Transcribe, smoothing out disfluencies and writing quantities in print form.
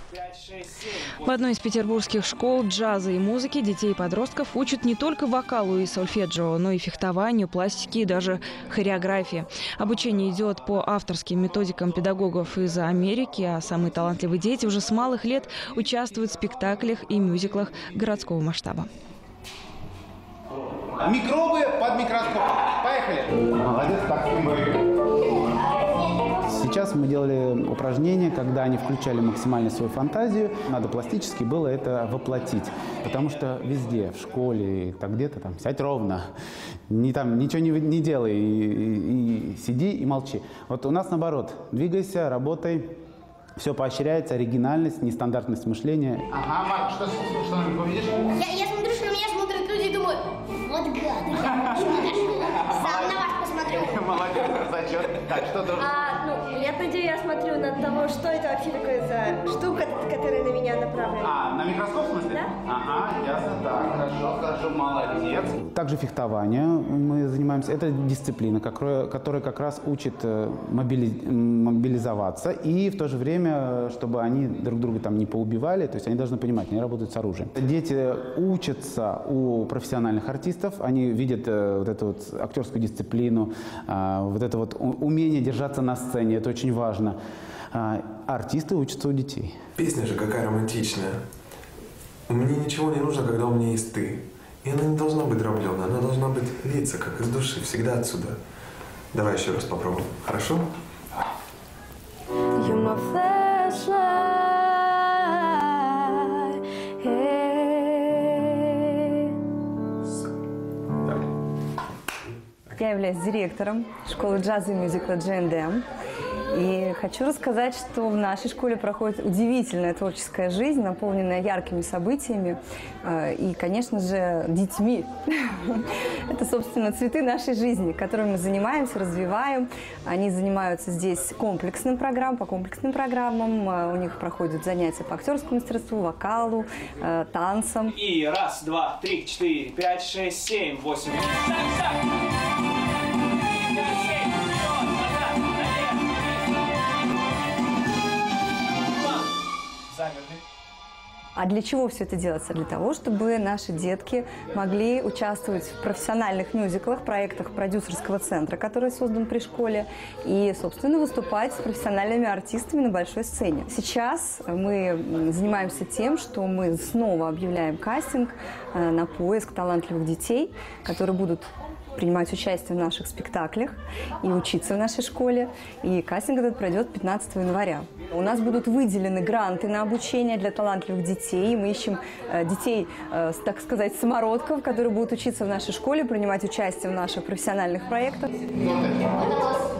В одной из петербургских школ джаза и музыки детей и подростков учат не только вокалу и сольфеджио, но и фехтованию, пластике и даже хореографии. Обучение идет по авторским методикам педагогов из Америки, а самые талантливые дети уже с малых лет участвуют в спектаклях и мюзиклах городского масштаба. Микробы под микроскопом. Поехали. Молодец, так Сейчас мы делали упражнения, когда они включали максимально свою фантазию. Надо пластически было это воплотить. Потому что везде, в школе, так где-то там, сядь ровно, ничего не делай, и сиди и молчи. Вот у нас наоборот, двигайся, работай, все поощряется, оригинальность, нестандартность мышления. Ага, Марк, что-нибудь увидишь? Я смотрю, что на меня смотрят люди и думаю, вот гад, сам на вас посмотрю. Молодец, зачет. Так, что должен? Нет, я смотрю на того, что это вообще такое за штука, которая на меня направлена. На микроскоп, в смысле? Да. Ага, ясно, так, хорошо, молодец. Также фехтование мы занимаемся. Это дисциплина, которая как раз учит мобилизоваться и в то же время, чтобы они друг друга там не поубивали, то есть они должны понимать, они работают с оружием. Дети учатся у профессиональных артистов, они видят вот эту вот актерскую дисциплину, вот это вот умение держаться на сцене, это очень важно. Артисты учатся у детей. Песня же какая романтичная. Мне ничего не нужно, когда у меня есть ты. И она не должна быть дробленая, она должна быть литься, как из души, всегда отсюда. Давай еще раз попробуем, хорошо? Я являюсь директором школы джаза и мюзикла J&M. И хочу рассказать, что в нашей школе проходит удивительная творческая жизнь, наполненная яркими событиями и, конечно же, детьми. Это, собственно, цветы нашей жизни, которыми мы занимаемся, развиваем. Они занимаются здесь по комплексным программам. У них проходят занятия по актерскому мастерству, вокалу, танцам. И раз, два, три, четыре, пять, шесть, семь, восемь. А для чего все это делается? Для того, чтобы наши детки могли участвовать в профессиональных мюзиклах, проектах продюсерского центра, который создан при школе, и, собственно, выступать с профессиональными артистами на большой сцене. Сейчас мы занимаемся тем, что мы снова объявляем кастинг на поиск талантливых детей, которые будут принимать участие в наших спектаклях и учиться в нашей школе. И кастинг этот пройдет 15 января. У нас будут выделены гранты на обучение для талантливых детей. Мы ищем детей, так сказать, самородков, которые будут учиться в нашей школе, принимать участие в наших профессиональных проектах.